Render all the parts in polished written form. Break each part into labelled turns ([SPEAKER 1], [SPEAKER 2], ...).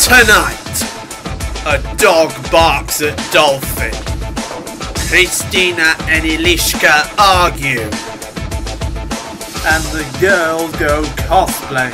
[SPEAKER 1] Tonight, a dog barks at Dolfy. Krystyna and Eliška argue. And the girls go cosplaying.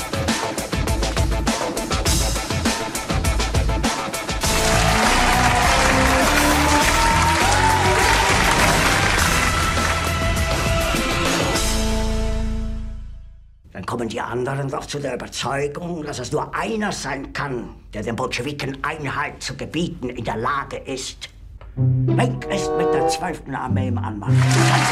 [SPEAKER 2] Dann kommen die anderen doch zu der Überzeugung, dass es nur einer sein kann, der den Bolschewiken Einhalt zu gebieten in der Lage ist. Lenk ist mit der 12. Armee im Anmarsch. Die ganze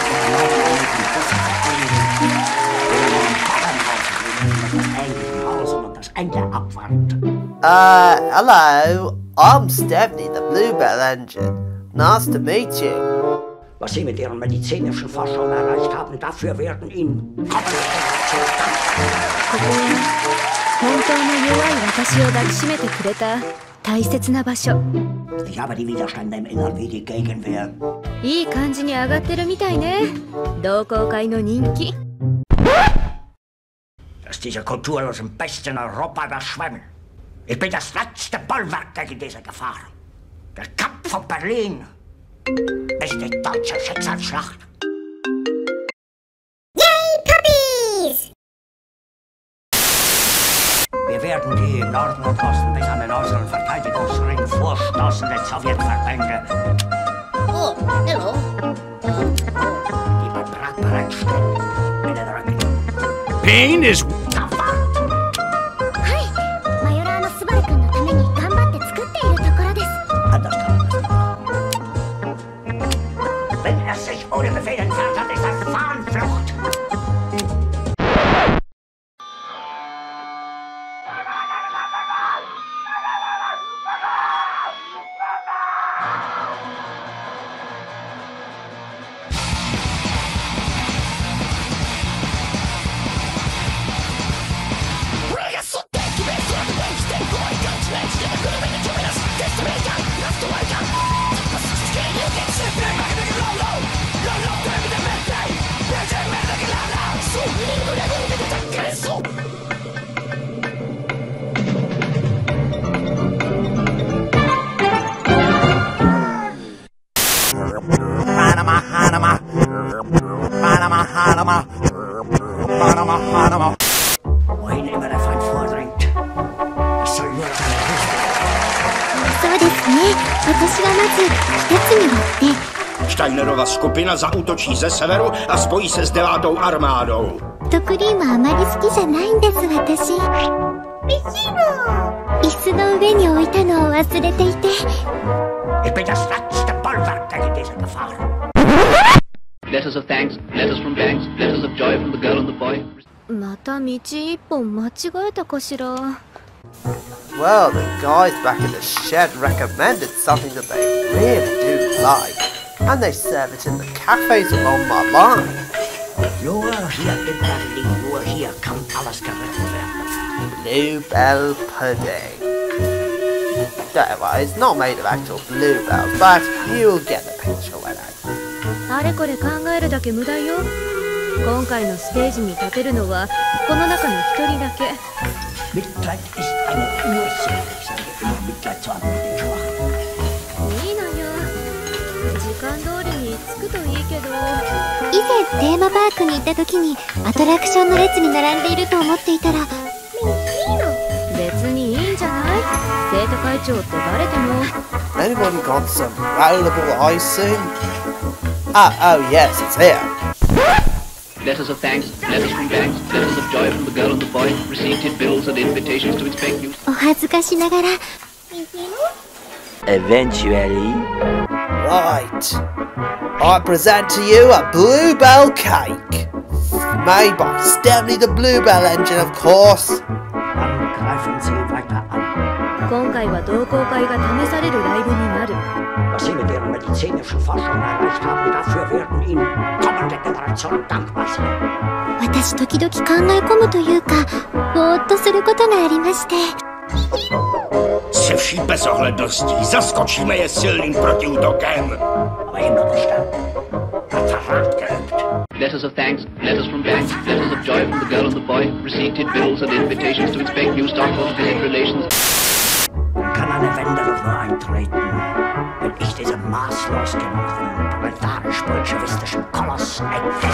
[SPEAKER 2] das Ende abwarten.
[SPEAKER 3] Hello. I'm Stephanie, the Bluebell Engine. Nice to meet you.
[SPEAKER 2] Was Sie mit Ihren medizinischen Forschungen erreicht haben, dafür werden Ihnen kommende Generationen danken.
[SPEAKER 4] 本当の弱い私を抱きしめてくれた大切な場所。
[SPEAKER 2] Ich habe die Widerstände im Innern wie die Gegenwehr.
[SPEAKER 4] いい感じに上がってるみたいね。同好会の人気。
[SPEAKER 2] Dass diese kulturlosen Bestien Europa überschwemmen. Ich bin das letzte Bollwerk gegen diese Gefahr. Der Kampf von Berlin ist die deutsche Schicksalsschlacht.
[SPEAKER 5] Yay, Puppies!
[SPEAKER 2] Wir werden die im Norden und Osten bis an den äußeren Verteidigungsring vorstoßenden Sowjetverbände,
[SPEAKER 5] Oh, hello.
[SPEAKER 2] die bei Prag bereitstehen, niederdrücken.
[SPEAKER 1] Pain is...
[SPEAKER 5] はい、マヨラーのスバル君のために頑張って作っているところです。
[SPEAKER 2] Anders kann man das nicht machen. Wenn er sich ohne Befehl entfernt hat, ist das Fahnenflucht. Wohin immer der Feind vordringt, es soll nur noch eine Hilfe.
[SPEAKER 5] そうですね。私はまず2つに割って。
[SPEAKER 6] Steinerova skupina zaútočí ze severu a spojí se s 9. armádou.
[SPEAKER 5] ソフトクリームあまり好きじゃないんです、私。美味しいの。椅子の上に置いたのを忘れていて。
[SPEAKER 2] Ich bin das letzte Bollwerk gegen diese Gefahr.
[SPEAKER 7] Letters of thanks, letters from banks, letters of joy from the girl and the boy.
[SPEAKER 4] また道一本間違えたかしら。
[SPEAKER 3] Well, the guys back in the shed recommended something that they really do like, and they serve it in the cafes along my line.
[SPEAKER 2] Nur hier in Berlin, nur hier kann alles gerettet werden.
[SPEAKER 3] Bluebell pudding. Don't worry, it's not made of actual bluebells, but you'll get the picture when I...
[SPEAKER 4] あれこれ考えるだけ無駄よ。今回のステージに立てるのはこの中の1人だけ。
[SPEAKER 2] Mitleid ist eine Ursache. Ich sage immer, Mitleid zu haben mit den Schwachen.
[SPEAKER 4] いいのよ。時間通りに着くといいけど。
[SPEAKER 5] 以前テーマパークに行った時にアトラクションの列に並んでいると思っていたら。いいの。
[SPEAKER 4] 別にいいんじゃない？生徒会長ってバレても。
[SPEAKER 3] Anybody got some rollable icing? Oh yes, it's here.
[SPEAKER 7] Letters of thanks, letters from banks, letters of joy from the girl and the boy, received bills and invitations to inspect news.
[SPEAKER 5] お恥ずかしながら。
[SPEAKER 8] Eventually.
[SPEAKER 3] Right. I present to you a bluebell cake. Made by Stephanie the Bluebell Engine, of course.
[SPEAKER 2] Dann greifen Sie weiter an.
[SPEAKER 4] 今回は同好会が試されるライブになる。
[SPEAKER 2] Was Sie mit Ihren medizinischen Forschungen erreicht haben, dafür werden Ihnen kommende Generationen dankbar sein.
[SPEAKER 5] 私時々考え込むというか、ぼーっとすることがありまして。
[SPEAKER 6] Se vší bezohledností zaskočíme je silným protiútokem.
[SPEAKER 2] Aber immer bestanden. Hat Verrat geübt.
[SPEAKER 7] Letters of thanks, letters from banks, letters of joy from the girl and the boy, received bills and invitations to inspect new stock or visit relations.
[SPEAKER 2] antreten, wenn ich diesen maßlos gewordenen proletarisch-bolschewistischen Koloss entdecke.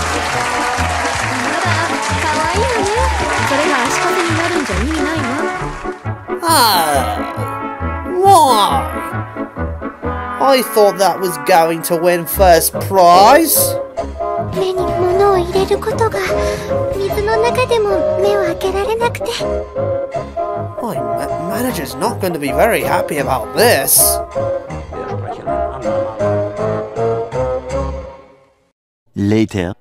[SPEAKER 3] Why? I thought that was going to win first prize.
[SPEAKER 5] 目に物を入れることが水の中でも目を開けられなくて。
[SPEAKER 3] My manager's not going to be very happy about this.
[SPEAKER 8] Later.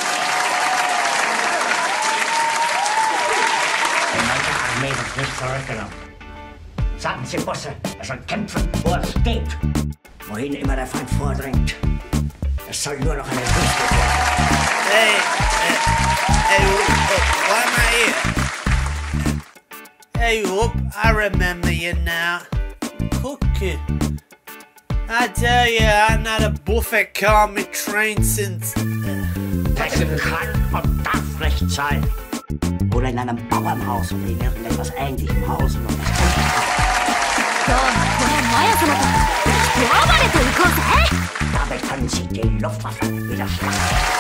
[SPEAKER 2] Nicht zurückgenommen. Sagen Sie, Busse, er soll kämpfen, wo es geht. Wohin immer der Feind vordringt. Es soll nur noch eine Wüste werden.
[SPEAKER 1] Hey, why am I here? Hey, Whoop, I remember you now. Cookie. I tell you, I hadn't had a buffet car on my train since...
[SPEAKER 2] Das kann und darf nicht sein. Oder in einem Bauernhaus oder in irgendetwas ähnlichem Haus. Damit können Sie die Luftwaffe wieder schlagen.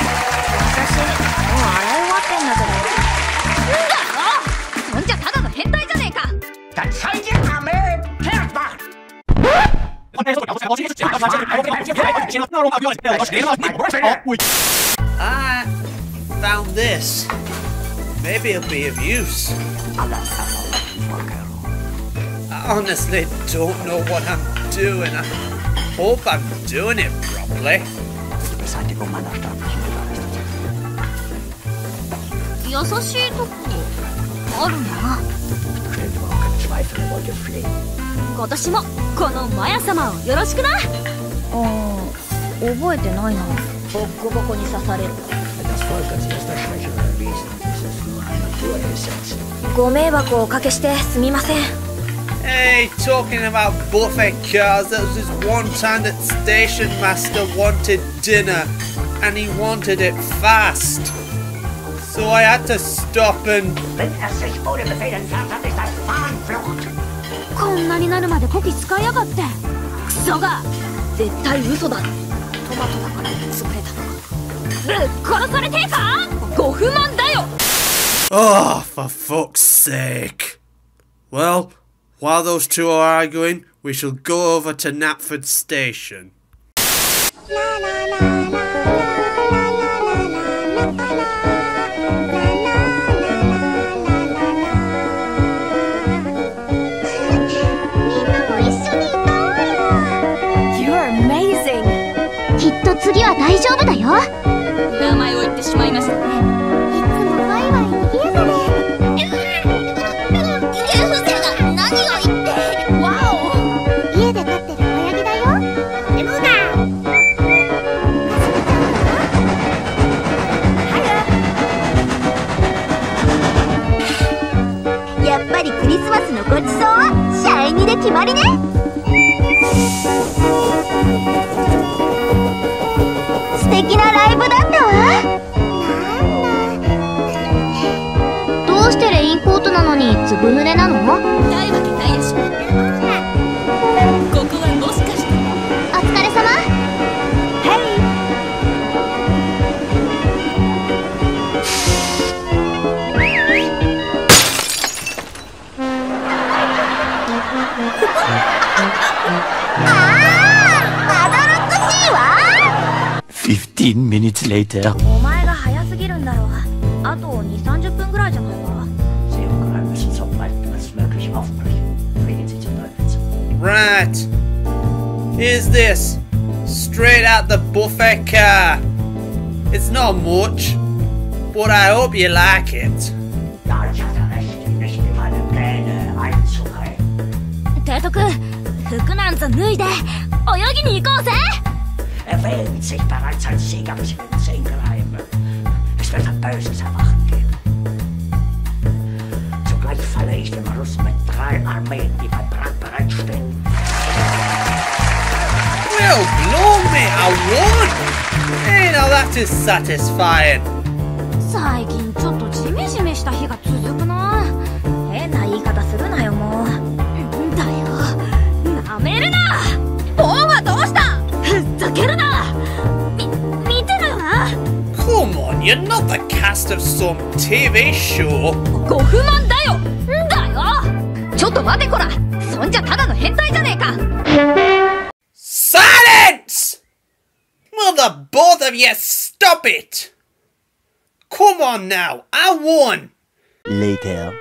[SPEAKER 2] Dann soll die Armee kehrt machen!
[SPEAKER 1] I found this. Maybe it'll be of use. I honestly don't know what I'm doing. I hope I'm doing it properly. Hey, talking about buffet cars, there was this one time that station master wanted dinner and he wanted it fast. So I had to stop and...
[SPEAKER 2] Wenn sich ohne Befehl entfernt hat, ist das Fahnenflucht.
[SPEAKER 4] こんなになるまでこき使いやがって。クソが絶対嘘だ。トマトだから潰れたのか。ぶっ殺されてえか？ご不満だよ。
[SPEAKER 1] Oh, for fuck's sake. Well, while those two are arguing, we shall go over to Knapford station.
[SPEAKER 4] You're amazing.
[SPEAKER 5] きっと次は大丈夫だよ。
[SPEAKER 4] 名前を言ってしまいましたね。
[SPEAKER 5] いつもワイワイにぎやかで。何を言って。わお。家で飼ってる親父だよ。やっぱりクリスマスのごちそうはシャイニで決まりね。素敵なライブだったわ。どうしてレインコートなのにずぶ濡れなの？
[SPEAKER 4] ないわけないでしょ。ここはもしかして。
[SPEAKER 5] お疲れ様。
[SPEAKER 8] 15 minutes later.
[SPEAKER 4] お前が早すぎるんだろう。あと2、30分ぐらいじゃないか。
[SPEAKER 1] Right. Here's this. Straight out the buffet car. It's not much, but I hope you like it.
[SPEAKER 4] Tetok, 服なんぞ脱いで泳ぎに行こうぜ。
[SPEAKER 2] Wählen sich bereits als Sieger bis in den Zehngeheim. Es wird ein böses Erwachen geben. Zugleich falle ich dem Russen mit 3 Armeen, die bei Prag bereitstehen.
[SPEAKER 1] Well, blow me, I won! Hey, now that is satisfying.
[SPEAKER 4] 最近ちょっとジメジメした日が続くな。変な言い方するなよもう。だよ、なめるな。
[SPEAKER 1] You're not the cast of some TV show.
[SPEAKER 4] ご不満だよ。んだよ。ちょっと待てこら。そんじゃただの変態じゃねえか。
[SPEAKER 1] Silence! Will the both of you stop it? Come on now, I won.
[SPEAKER 8] Later.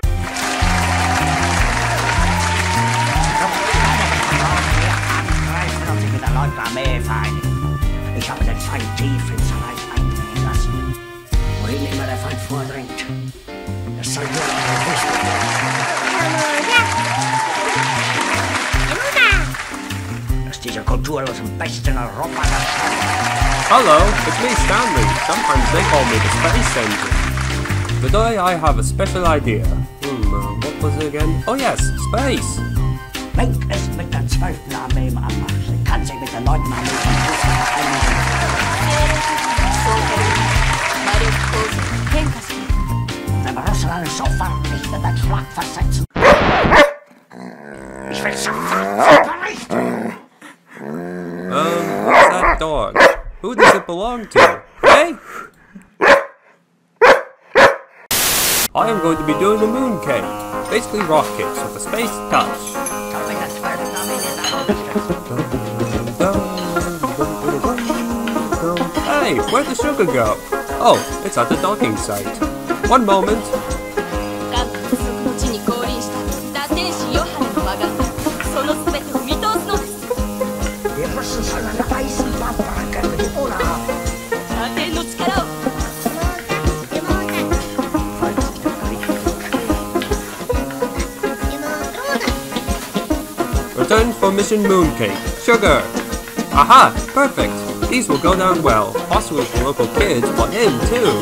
[SPEAKER 2] Ich habe den Feind tief ins Reich eindringen lassen. Wohin immer der Feind vordringt. Es soll nur noch gewusst werden. Dass diese kulturlosen Besten Europa das.
[SPEAKER 9] Hello, it's me, Stanley. Sometimes they call me the Space Engine. Today I have a special idea. What was it again? Oh yes, space!
[SPEAKER 2] Wenk ist mit der 12. Armee im Anmarsch. Sie kann sich mit der 9. Armee wenn wir Russland sofort nicht in den Schlag versetzen. Ich will sofort berichten.
[SPEAKER 9] What's that dog? Who does it belong to? Hey? I am going to be doing a mooncake. Basically rockets with a space touch. Hey, where'd the sugar go? Oh, it's at the docking site. One moment. Return for mission mooncake. Sugar! Aha! Perfect! These will go down well. Possibly for local kids, but him too.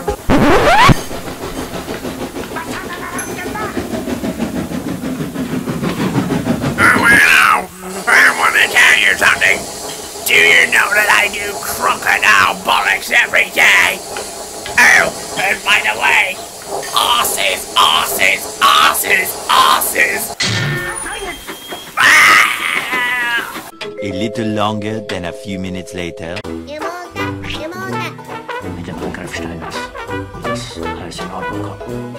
[SPEAKER 6] Well, I want to tell you something. Do you know that I do crocodile bollocks every day? Oh, and by the way, arses, arses, arses, arses.
[SPEAKER 8] A little longer than a few minutes later.
[SPEAKER 2] Mit dem Angriff Steiners. Ist alles in Ordnung kommen.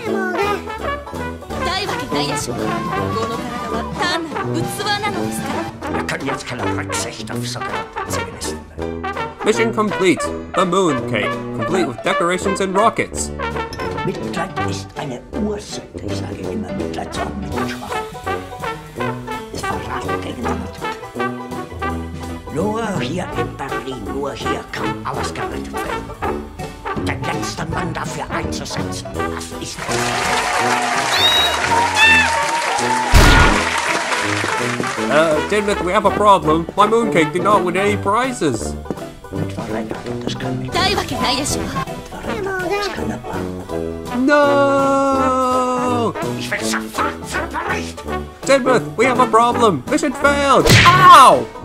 [SPEAKER 2] Wir können jetzt keine Rücksicht auf sogenannte Zivilisten nehmen.
[SPEAKER 9] Mission complete. The mooncake, complete with decorations and rockets.
[SPEAKER 2] Mitleid ist eine Ursache. Ich sage immer, Mitleid zu haben mit den Schwachen. Ist Verrat gegen die Natur. Nur hier in Berlin, nur hier kann alles gerettet werden. Der letzte Mann dafür einzusetzen, das ist
[SPEAKER 9] Dimwit, we have a problem. My mooncake did not win any prizes. No! Dimwit, we have a problem. Mission failed. Ow!